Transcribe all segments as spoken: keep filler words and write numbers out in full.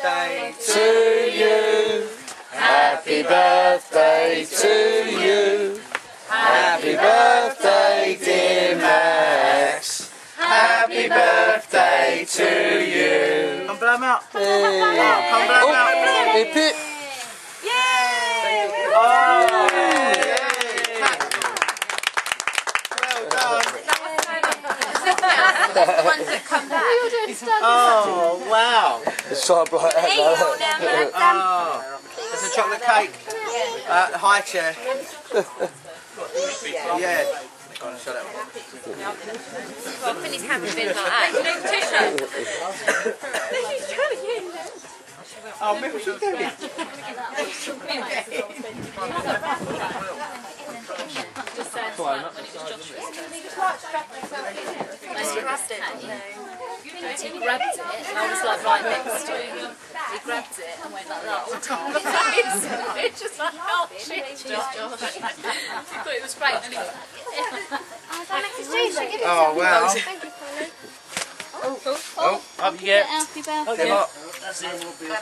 birthday to you. Happy birthday to you. Happy birthday, dear Max. Happy birthday to you. Come blow him out. Hey. Oh, come blow him out. Hip hip. Yay! Oh, yay! Well done. Ones that come back. Oh, wow. Let's try and blow it out now. Oh, there's a chocolate cake. Uh, high chair. Yeah. Go on, shut up. Well, Finney's haven't been like that. Oh, maybe we should do it. He grabbed it and I was like right next to him. He grabbed it and went like that all the time. It's just like, oh shit, Josh. I thought it was great. And he Oh, wow. Thank you, Polly. Oh, oh, oh, up you get. Happy birthday. Okay. That's it.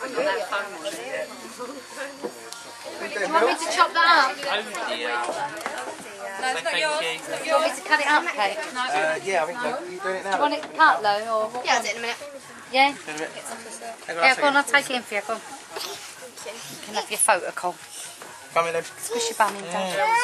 Do you want me to chop that up? Oh dear. No, it's not yours. You. Do you want me to cut it up, Kate? No. Uh, yeah, I think so. Are you doing it now? Do you want it cut, though? Or what? Yeah, I'll do it in a minute. Yeah? Yeah, go on, I'll take it in for you. Go on. You can have your photo call. Come in then. Squish your bum in, don't you?